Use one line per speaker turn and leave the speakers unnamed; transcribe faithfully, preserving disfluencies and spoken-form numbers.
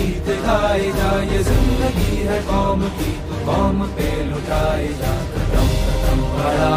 गीत गाए जा, ये जिंदगी है कौम की, तो कौम पे लुटाए जा। कदम कदम बढ़ा